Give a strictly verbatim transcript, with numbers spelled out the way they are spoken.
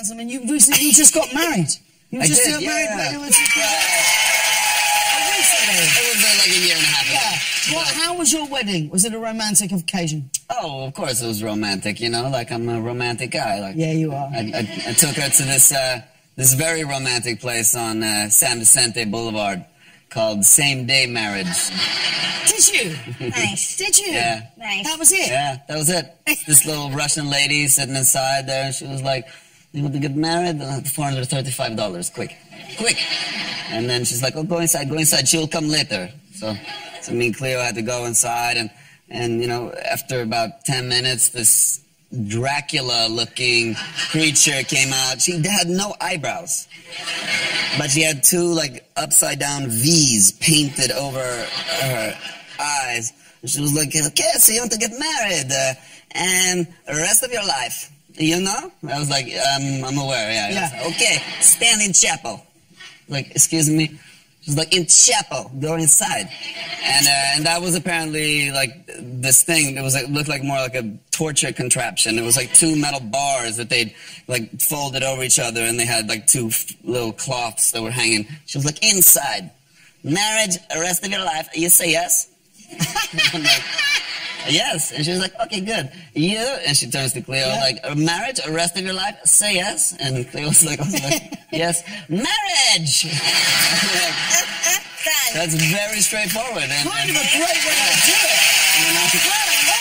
handsome, and you recently you just got married. You I just did, got yeah. married. yeah. It was, It was uh, like a year and a half ago. yeah. Well, how was your wedding? Was it a romantic occasion? Oh, of course it was romantic. You know, like I'm a romantic guy. Like yeah, you are. I, I, I took her to this uh, this very romantic place on uh, San Vicente Boulevard called Same Day Marriage. Did you? Nice. Did you? Yeah. Nice. That was it? Yeah, that was it. This little Russian lady sitting inside there, and she was like, you want to get married? Uh, four hundred thirty-five dollars, quick. Quick. And then she's like, oh, go inside, go inside. She'll come later. So, so me and Cleo had to go inside, and, and you know, after about ten minutes, this Dracula-looking creature came out. She had no eyebrows, but she had two, like, upside-down V's painted over her eyes. And she was like, okay, so you want to get married, uh, and the rest of your life, you know? I was like, um, I'm aware, yeah. Yeah. Okay, stand in chapel. Like, excuse me? She's like, in chapel, go inside. And uh, and that was apparently, like, this thing. It was like, looked like more like a torture contraption. It was like two metal bars that they'd, like, folded over each other, and they had, like, two f little cloths that were hanging. She was like, inside. Marriage, the rest of your life. You say yes? I'm like, yes. And she was like, okay, good. You? And she turns to Cleo, yeah. like, a marriage, the rest of your life? Say yes. And Cleo was like, was like yes. Marriage! That's very straightforward. And, kind of a great way to do it. You know?